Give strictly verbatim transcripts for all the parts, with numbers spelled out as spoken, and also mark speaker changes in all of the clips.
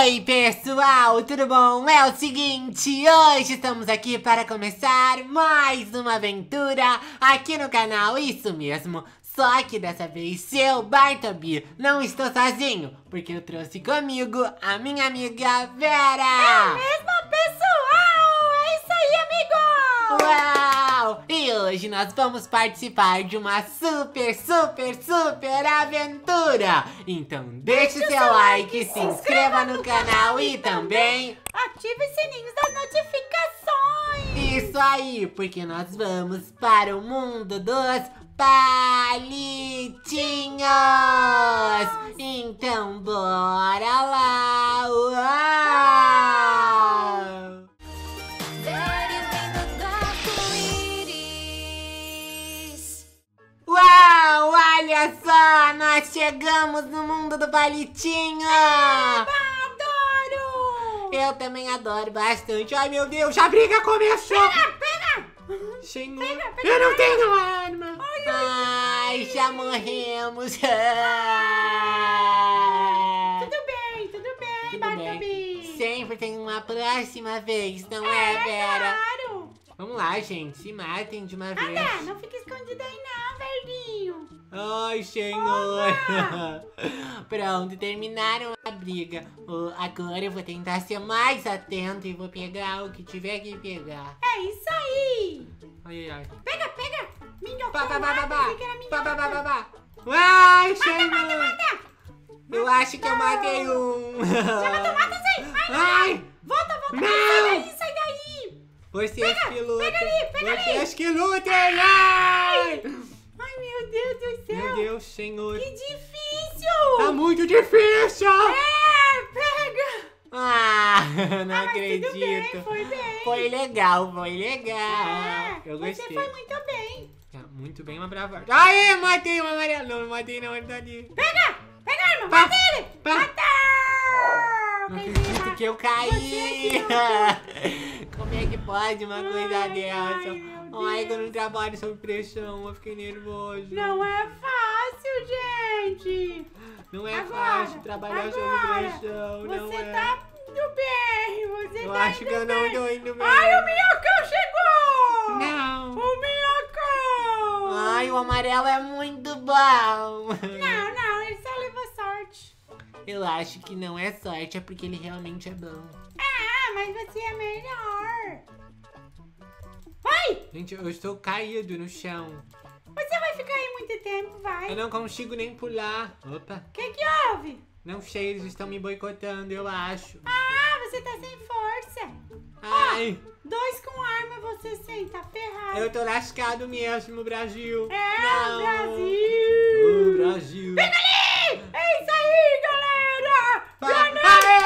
Speaker 1: Oi pessoal, tudo bom? É o seguinte, hoje estamos aqui para começar mais uma aventura aqui no canal, isso mesmo. Só que dessa vez eu, Bartleby, não estou sozinho, porque eu trouxe comigo a minha amiga Vera.
Speaker 2: É mesmo, pessoal? É isso aí, amigo!
Speaker 1: Uau! E hoje nós vamos participar de uma super, super, super aventura. Então deixe o seu like, se inscreva no canal e também
Speaker 2: ative os sininhos das notificações.
Speaker 1: Isso aí, porque nós vamos para o mundo dos palitinhos. Então bora lá. Uau! Uau, olha só, nós chegamos no mundo do palitinho.
Speaker 2: Eba, adoro!
Speaker 1: Eu também adoro bastante. Ai, meu Deus, a briga começou.
Speaker 2: Pega, pega!
Speaker 1: Senhor,
Speaker 2: Pega, pega
Speaker 1: eu não
Speaker 2: a
Speaker 1: tenho arma.
Speaker 2: Ai,
Speaker 1: Ai, já morremos.
Speaker 2: Tudo bem, tudo bem,
Speaker 1: Tudo
Speaker 2: Bartleby.
Speaker 1: bem. Sempre tem uma próxima vez, não é,
Speaker 2: É,
Speaker 1: Vera?
Speaker 2: claro.
Speaker 1: Vamos lá, gente, se matem de uma vez.
Speaker 2: Anda, não fica escondido aí não, verdinho.
Speaker 1: Ai, senhor. Pronto, terminaram a briga. Oh, agora eu vou tentar ser mais atento e vou pegar o que tiver que pegar.
Speaker 2: É isso aí.
Speaker 1: Ai, ai.
Speaker 2: Pega, pega. Minhocão,
Speaker 1: Ba, ba, ba, ba, ba.
Speaker 2: pensei que era
Speaker 1: Ba, ba, ba,
Speaker 2: minhoca.
Speaker 1: ba, ba. Ai,
Speaker 2: Mata,
Speaker 1: senhor.
Speaker 2: mata, mata.
Speaker 1: Eu acho que eu matei um.
Speaker 2: Já matou, mata sim. Ai,
Speaker 1: Ai,
Speaker 2: volta, volta.
Speaker 1: Não.
Speaker 2: Sai daí, sai daí.
Speaker 1: vocês que lutem.
Speaker 2: pega ali, pega ali.
Speaker 1: Vocês que lutem. Ai.
Speaker 2: Ai, meu Deus do céu.
Speaker 1: Meu Deus, senhor.
Speaker 2: Que difícil.
Speaker 1: Tá muito difícil.
Speaker 2: É, pega.
Speaker 1: Ah, não
Speaker 2: Ah, mas
Speaker 1: acredito.
Speaker 2: tudo bem, foi bem.
Speaker 1: Foi legal, foi legal.
Speaker 2: É,
Speaker 1: eu
Speaker 2: você
Speaker 1: gostei.
Speaker 2: foi muito bem.
Speaker 1: Ah, muito bem, uma brava. Aê, matei o amarelo. Não, não matei não, ele tá ali.
Speaker 2: Pega, pega a arma,
Speaker 1: Pá,
Speaker 2: mata ele.
Speaker 1: pá.
Speaker 2: Mata.
Speaker 1: Não
Speaker 2: Quem
Speaker 1: acredito
Speaker 2: será?
Speaker 1: que eu caí.
Speaker 2: Você
Speaker 1: Como é que pode uma coisa
Speaker 2: Ai,
Speaker 1: dessa?
Speaker 2: ai, meu
Speaker 1: Ai, que eu não
Speaker 2: Deus.
Speaker 1: trabalho sob pressão, eu fiquei nervoso.
Speaker 2: Não é fácil, gente.
Speaker 1: Não é
Speaker 2: Agora,
Speaker 1: fácil trabalhar sob
Speaker 2: agora,
Speaker 1: pressão, não
Speaker 2: Você
Speaker 1: é.
Speaker 2: tá indo bem, você
Speaker 1: Eu
Speaker 2: tá
Speaker 1: acho
Speaker 2: indo
Speaker 1: que eu não
Speaker 2: bem.
Speaker 1: tô indo bem.
Speaker 2: Ai, o minhocão chegou.
Speaker 1: Não.
Speaker 2: O minhocão.
Speaker 1: Ai, o amarelo é muito bom.
Speaker 2: Não, não, ele só levou sorte.
Speaker 1: Eu acho que não é sorte, é porque ele realmente é bom.
Speaker 2: Ah, mas você é melhor. Vai!
Speaker 1: Gente, eu estou caído no chão.
Speaker 2: Você vai ficar aí muito tempo, vai.
Speaker 1: Eu não consigo nem pular. Opa,
Speaker 2: O que que houve?
Speaker 1: não sei, eles estão me boicotando, eu acho.
Speaker 2: Ah, você tá sem força.
Speaker 1: Ai,
Speaker 2: Dois com arma, você sem, tá ferrado.
Speaker 1: eu tô lascado mesmo, Brasil.
Speaker 2: É,
Speaker 1: Não.
Speaker 2: Brasil.
Speaker 1: O Brasil.
Speaker 2: Pega ali! É isso aí, galera! Ganhei!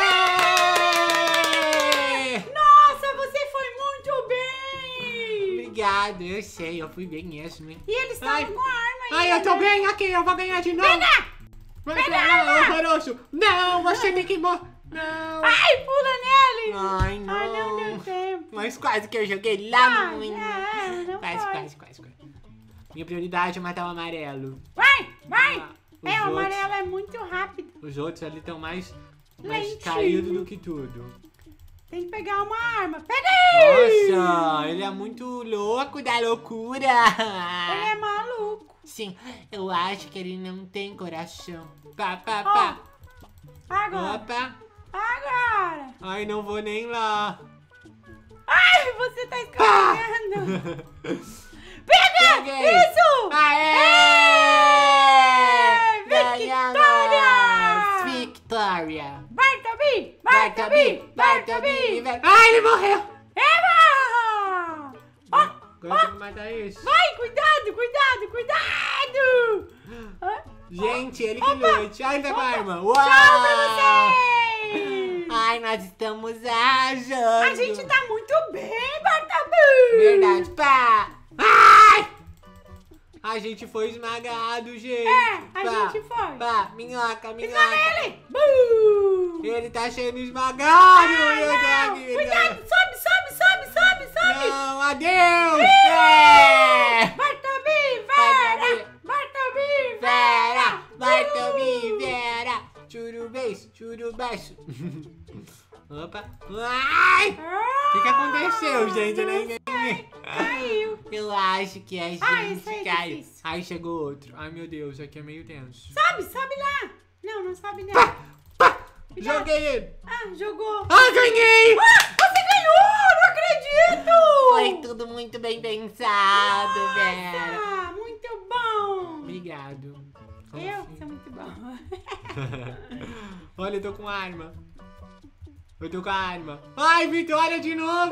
Speaker 1: Aê!
Speaker 2: Nossa, você foi muito bem!
Speaker 1: Obrigado, eu sei, eu fui bem mesmo, hein?
Speaker 2: E eles
Speaker 1: Ai.
Speaker 2: estavam com arma aí.
Speaker 1: Ai, eu tô bem aqui, eu vou ganhar de novo.
Speaker 2: Pega!
Speaker 1: Vai
Speaker 2: Pega
Speaker 1: pra
Speaker 2: a
Speaker 1: lá,
Speaker 2: arma!
Speaker 1: horroroso. Não, você tem que morrer. Não.
Speaker 2: Ai, pula nele!
Speaker 1: Ai, não.
Speaker 2: Ai, não deu tempo.
Speaker 1: Mas quase que eu joguei lá
Speaker 2: Ah,
Speaker 1: no...
Speaker 2: é, não
Speaker 1: Quase,
Speaker 2: pode.
Speaker 1: quase, quase, quase. Minha prioridade é matar o amarelo.
Speaker 2: Vai, vai!
Speaker 1: Ah, os
Speaker 2: É, o
Speaker 1: outros-
Speaker 2: amarelo é muito rápido.
Speaker 1: Os outros ali estão mais, mais
Speaker 2: Lentinho.
Speaker 1: caídos do que tudo.
Speaker 2: Tem que pegar uma arma. Pega aí!
Speaker 1: Nossa, ele é muito louco da loucura.
Speaker 2: Ele é maluco.
Speaker 1: Sim, eu acho que ele não tem coração. Pá, pá, pá.
Speaker 2: Agora,
Speaker 1: Opa.
Speaker 2: agora.
Speaker 1: Ai, não vou nem lá.
Speaker 2: Ai, você tá
Speaker 1: Pá.
Speaker 2: escorregando. Pega!
Speaker 1: Peguei.
Speaker 2: Isso!
Speaker 1: Aê!
Speaker 2: Vitória!
Speaker 1: Ganhamos! Victoria!
Speaker 2: Bartleby! Bartleby! Bartleby!
Speaker 1: Ai, ele morreu!
Speaker 2: Eba! Ó,
Speaker 1: Agora eu tenho que matar isso.
Speaker 2: vai, cuidado, cuidado, cuidado! Hã?
Speaker 1: Gente, ele que
Speaker 2: Opa!
Speaker 1: lute. Ai, ele tá com a
Speaker 2: Opa!
Speaker 1: arma. Uau!
Speaker 2: Tchau pra vocês!
Speaker 1: Ai, nós estamos arrasando.
Speaker 2: A gente tá muito bem, Bartleby!
Speaker 1: Verdade, pá! Ai! A gente foi esmagado, gente.
Speaker 2: É, a
Speaker 1: Pá,
Speaker 2: gente foi.
Speaker 1: Pá, minhoca,
Speaker 2: Esmaga
Speaker 1: minhoca.
Speaker 2: ele! Buu!
Speaker 1: Ele tá sendo esmagado.
Speaker 2: Ai,
Speaker 1: eu tô
Speaker 2: não.
Speaker 1: aqui,
Speaker 2: Cuidado, sobe, sobe, sobe, sobe, sobe!
Speaker 1: Não, adeus!
Speaker 2: Ih!
Speaker 1: É!
Speaker 2: Bartleby,
Speaker 1: Bartleby.
Speaker 2: Vera! Bartleby,
Speaker 1: Vera!
Speaker 2: Vera!
Speaker 1: Bartleby,
Speaker 2: Uh!
Speaker 1: Vera! churubês, churubês. Opa. Ai! O que, que aconteceu, gente? Eu não entendi.
Speaker 2: Caiu.
Speaker 1: Eu acho que a gente
Speaker 2: Ah, isso aí é
Speaker 1: caiu.
Speaker 2: difícil.
Speaker 1: Aí chegou outro. Ai, meu Deus, aqui é meio tenso.
Speaker 2: Sobe, sobe lá. Não, não sobe não.
Speaker 1: Pá, pá.
Speaker 2: Cuidado.
Speaker 1: Joguei ele.
Speaker 2: Ah, jogou.
Speaker 1: Ah, ganhei!
Speaker 2: Ah, você ganhou! Não acredito!
Speaker 1: Foi tudo muito bem pensado, Vera.
Speaker 2: Ah, muito bom.
Speaker 1: Obrigado.
Speaker 2: Eu? Você é muito bom.
Speaker 1: Olha, eu tô com arma. Eu tô com a arma. Ai, vitória de novo!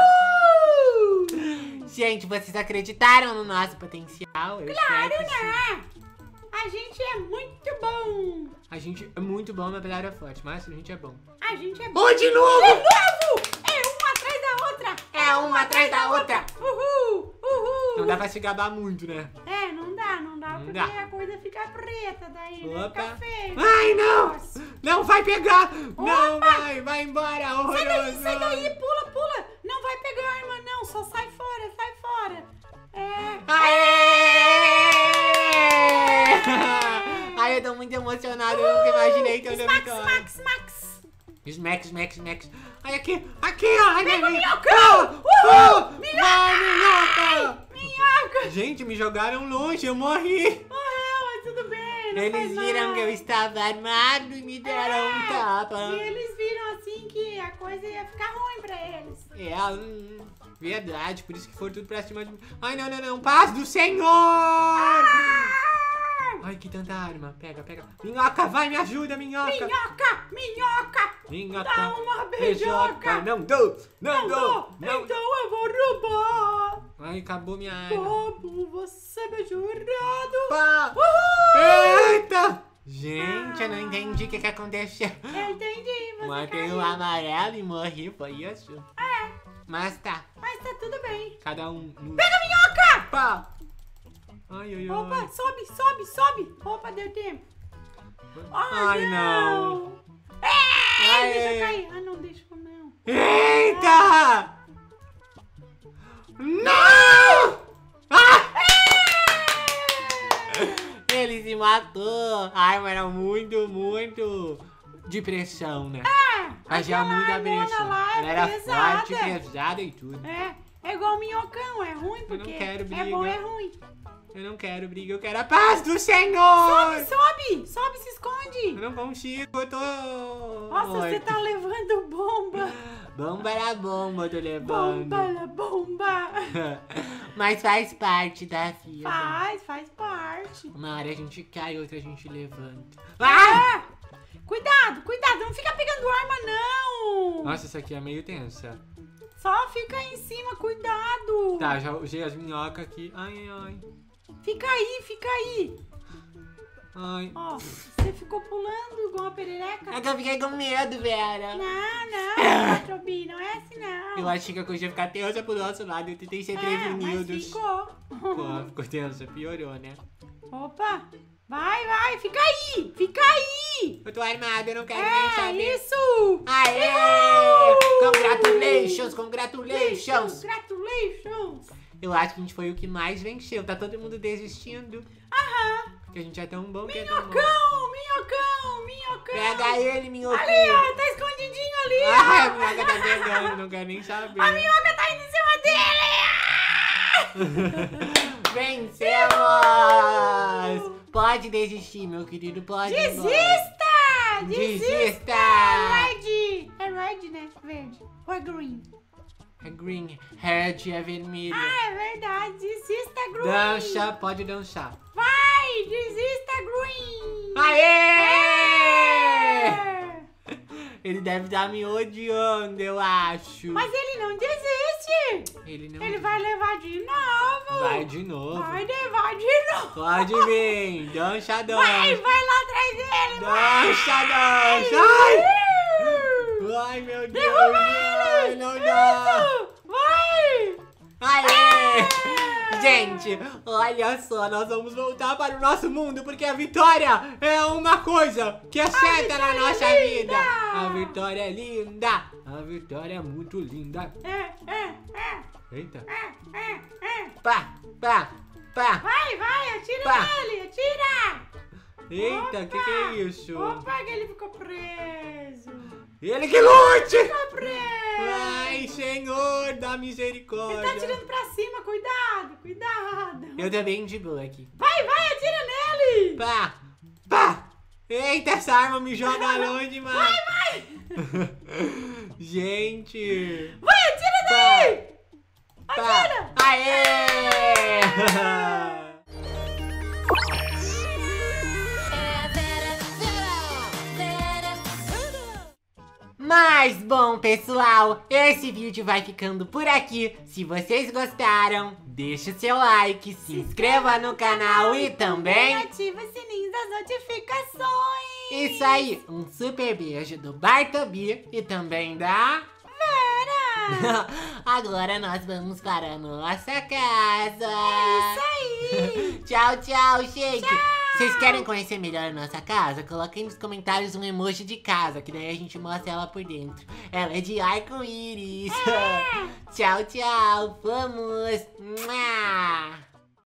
Speaker 2: Uhul!
Speaker 1: Gente, vocês acreditaram no nosso potencial? Eu
Speaker 2: Claro,
Speaker 1: espero que sim.
Speaker 2: né? A gente é muito bom.
Speaker 1: A gente é muito bom, mas a palavra é forte. Mas a gente é bom.
Speaker 2: A gente é bom.
Speaker 1: Oh, de novo!
Speaker 2: De novo! É uma atrás da outra.
Speaker 1: É uma atrás da outra.
Speaker 2: Uhul! Uhul!
Speaker 1: Não dá pra se gabar muito, né?
Speaker 2: É, não dá, não dá,
Speaker 1: Não
Speaker 2: porque
Speaker 1: dá.
Speaker 2: a coisa fica preta daí, né?
Speaker 1: Opa.
Speaker 2: Fica feio.
Speaker 1: Ai, não!
Speaker 2: Nossa.
Speaker 1: Não vai pegar! Não
Speaker 2: Opa.
Speaker 1: vai! Vai embora! Horroroso!
Speaker 2: Sai daí, sai daí, pula, pula. Não vai pegar arma, não, só sai fora, sai fora. É.
Speaker 1: Aê! Ai, eu tô muito emocionado. Eu nunca imaginei que eu ia
Speaker 2: Max,
Speaker 1: vitória.
Speaker 2: Max, Max.
Speaker 1: Smack, smack, smack. Ai, aqui, aqui, ó. Ai,
Speaker 2: Pega o
Speaker 1: ai,
Speaker 2: minhocão!
Speaker 1: Oh,
Speaker 2: Uhul!
Speaker 1: Vai, minhoca!
Speaker 2: Minhoca.
Speaker 1: Gente, me jogaram longe, eu morri.
Speaker 2: Morreu, mas tudo bem, não
Speaker 1: Eles
Speaker 2: faz
Speaker 1: viram
Speaker 2: mal.
Speaker 1: que eu estava armado e me deram um tapa.
Speaker 2: E eles viram assim que a coisa ia ficar ruim pra eles.
Speaker 1: É, hum, verdade, por isso que foram tudo pra cima de mim. Ai, não, não, não, paz do Senhor! Ai, que tanta arma. Pega, pega. Minhoca, vai, me ajuda, minhoca.
Speaker 2: Minhoca, minhoca.
Speaker 1: Minhoca.
Speaker 2: Dá uma beijoca.
Speaker 1: Não dou, não,
Speaker 2: Não
Speaker 1: dou,
Speaker 2: dou,
Speaker 1: não
Speaker 2: então
Speaker 1: dou.
Speaker 2: eu vou roubar.
Speaker 1: Ai, acabou minha arma.
Speaker 2: Bobo, você beijou errado.
Speaker 1: Pá.
Speaker 2: Uhul!
Speaker 1: Eita! Gente, eu não entendi o que, que aconteceu.
Speaker 2: Eu entendi, você
Speaker 1: Matei
Speaker 2: caiu.
Speaker 1: o amarelo e morri, foi isso?
Speaker 2: É,
Speaker 1: Mas tá,
Speaker 2: mas tá tudo bem.
Speaker 1: cada um... No...
Speaker 2: Pega a minhoca!
Speaker 1: Pá. Ai, ai, ai.
Speaker 2: Opa, sobe, sobe, sobe. Opa, deu tempo.
Speaker 1: Ai, não.
Speaker 2: É,
Speaker 1: Ai.
Speaker 2: deixa eu cair. Ah, não, deixa eu não.
Speaker 1: Eita! Não! Ah! Ele se matou. Ai, mas era muito, muito de pressão, né?
Speaker 2: É,
Speaker 1: Fazia
Speaker 2: aquela
Speaker 1: muita
Speaker 2: armona
Speaker 1: pressão.
Speaker 2: lá é
Speaker 1: Ela era
Speaker 2: pesada.
Speaker 1: forte, pesada e tudo.
Speaker 2: É, é igual minhocão, é ruim
Speaker 1: não
Speaker 2: porque
Speaker 1: quero
Speaker 2: é
Speaker 1: briga.
Speaker 2: bom, é ruim.
Speaker 1: Eu não quero briga, eu quero a paz do Senhor!
Speaker 2: Sobe, sobe, sobe, se
Speaker 1: Eu
Speaker 2: esconde.
Speaker 1: não consigo, eu tô...
Speaker 2: Nossa, você
Speaker 1: morto.
Speaker 2: tá levando bomba.
Speaker 1: Bomba na bomba, eu tô levando.
Speaker 2: Bomba, la bomba.
Speaker 1: Mas faz parte da vida.
Speaker 2: Faz, faz parte.
Speaker 1: Uma hora a gente cai, outra a gente levanta. Ah!
Speaker 2: Ah, cuidado, cuidado, não fica pegando arma, não.
Speaker 1: Nossa, essa aqui é meio tensa.
Speaker 2: Só fica aí em cima, cuidado.
Speaker 1: Tá, já usei as minhocas aqui. Ai, ai, ai.
Speaker 2: Fica aí, fica aí.
Speaker 1: Ai.
Speaker 2: Ó, você ficou pulando igual uma perereca.
Speaker 1: É que eu fiquei com medo, Vera.
Speaker 2: Não, não, Trobi, não é assim não.
Speaker 1: Eu achei que a coisa ia ficar tensa pro nosso lado. Eu tentei ser
Speaker 2: É,
Speaker 1: prevenido.
Speaker 2: mas ficou.
Speaker 1: Pô, ficou tensa, piorou, né?
Speaker 2: Opa, vai, vai, fica aí, fica aí.
Speaker 1: Eu tô armado, eu não quero nem
Speaker 2: É,
Speaker 1: saber.
Speaker 2: isso.
Speaker 1: Aê!
Speaker 2: Uhul!
Speaker 1: Congratulations, congratulations!
Speaker 2: Congratulations.
Speaker 1: Eu acho que a gente foi o que mais venceu. Tá todo mundo desistindo.
Speaker 2: Aham.
Speaker 1: Porque a gente é tão bom que é tão bom.
Speaker 2: Minhocão, minhocão, minhocão.
Speaker 1: Pega ele, minhoquinho.
Speaker 2: Ali, ó, tá escondidinho ali, ó.
Speaker 1: Ai, a minhoca tá pegando, não quero nem saber.
Speaker 2: A minhoca tá indo em cima dele.
Speaker 1: Vencemos! Pode desistir, meu querido, pode ir embora.
Speaker 2: Desista! Desista!
Speaker 1: Desista!
Speaker 2: É red. É red, né? Verde. Ou é green?
Speaker 1: É green, red é vermelho.
Speaker 2: Ah, é verdade. Desista, green.
Speaker 1: Dança, pode dançar.
Speaker 2: Vai, desista, green.
Speaker 1: Aê!
Speaker 2: É.
Speaker 1: Ele deve estar me odiando, eu acho.
Speaker 2: Mas ele não desiste.
Speaker 1: Ele não...
Speaker 2: Ele vai levar de novo.
Speaker 1: Vai de novo.
Speaker 2: Vai levar de novo.
Speaker 1: Pode vir, dança, dança.
Speaker 2: Vai, vai lá atrás dele.
Speaker 1: Dança, dança. Ai! Ai, meu Deus.
Speaker 2: Derruba
Speaker 1: Ai,
Speaker 2: ele.
Speaker 1: não dá.
Speaker 2: Isso. Vai.
Speaker 1: Aê! Gente, olha só, nós vamos voltar para o nosso mundo, porque a vitória é uma coisa que é certa na nossa
Speaker 2: é
Speaker 1: vida.
Speaker 2: linda.
Speaker 1: A vitória é linda. A vitória é muito linda.
Speaker 2: É, é, é,
Speaker 1: Eita.
Speaker 2: é, é, é.
Speaker 1: Pá, pá, pá.
Speaker 2: Vai, vai, atira
Speaker 1: Pá.
Speaker 2: nele, atira.
Speaker 1: Eita, o que, que é isso?
Speaker 2: Opa, que ele ficou preso.
Speaker 1: Ele que lute!
Speaker 2: Ficou preso.
Speaker 1: Ai, Senhor, dá
Speaker 2: Ele
Speaker 1: misericórdia.
Speaker 2: tá atirando pra cima, cuidado, cuidado.
Speaker 1: Eu também de boa aqui.
Speaker 2: Vai, vai, atira nele.
Speaker 1: Pá, pá. Eita, essa arma me joga longe demais.
Speaker 2: Vai, vai.
Speaker 1: Gente.
Speaker 2: Vai, atira nele. Atira.
Speaker 1: Pá. Aê! Mas bom, pessoal, esse vídeo vai ficando por aqui. Se vocês gostaram, deixa o seu like, se inscreva no canal e também
Speaker 2: ativa o sininho das notificações.
Speaker 1: Isso aí, um super beijo do Bartobi e também da
Speaker 2: Vera.
Speaker 1: Agora nós vamos para a nossa casa.
Speaker 2: É isso aí.
Speaker 1: Tchau, tchau, gente.
Speaker 2: Tchau.
Speaker 1: Vocês querem conhecer melhor a nossa casa? Coloquem nos comentários um emoji de casa, que daí a gente mostra ela por dentro. Ela é de arco-íris.
Speaker 2: É.
Speaker 1: Tchau, tchau. Vamos. Mua.